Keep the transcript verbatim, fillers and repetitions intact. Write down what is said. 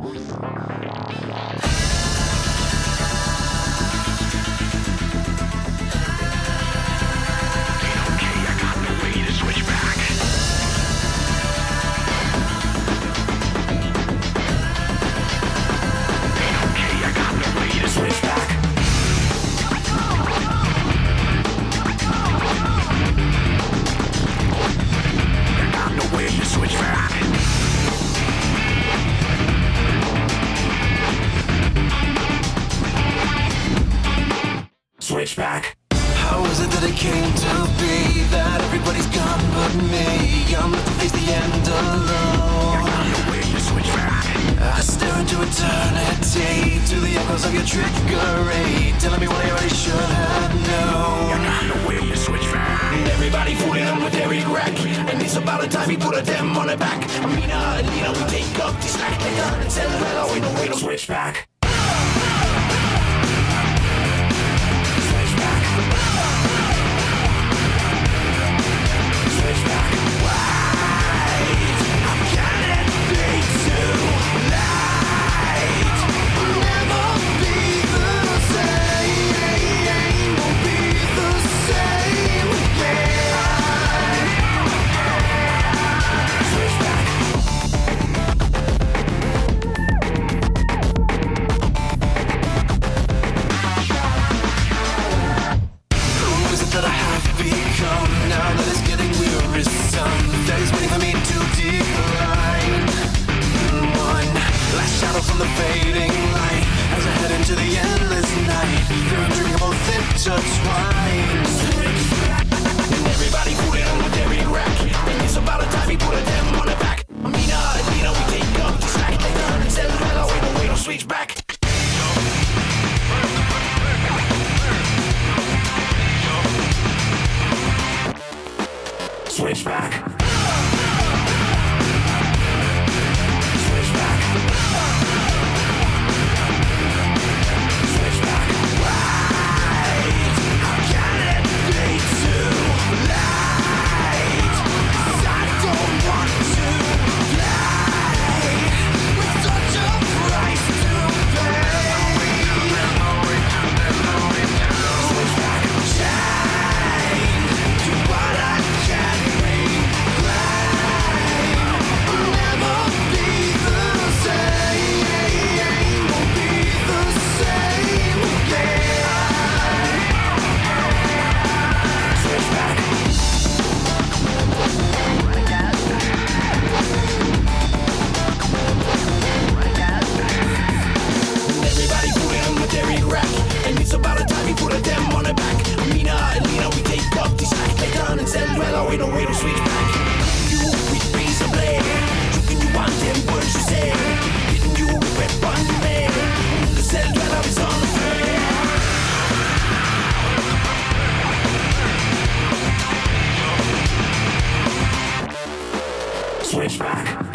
Switchback. How is it that it came to be that everybody's gone but me? I'm left to face the end alone. I got no way to switch back. I stare into eternity, to the echoes of your trickery, telling me what I already should have known. I got no way to switch back. Everybody fooling him with their wreck, and it's about the time he put a them on the back. Amina and Lina, we take up the slack. They done and said, well, we don't wait to switch back. From the fading light, as I head into the endless night, they're undrinkable, intertwined. And everybody put it on with their rack, and it's about a time he put a them on the back. Amina and Lina, we take up the slack. They turn and said, well, wait, no, wait, no, switch back. Switch back. We don't wait to switch back. You with razor blade, you can you want them words you say. Didn't you regret one you made? The cell dweller is on the way. Switch back.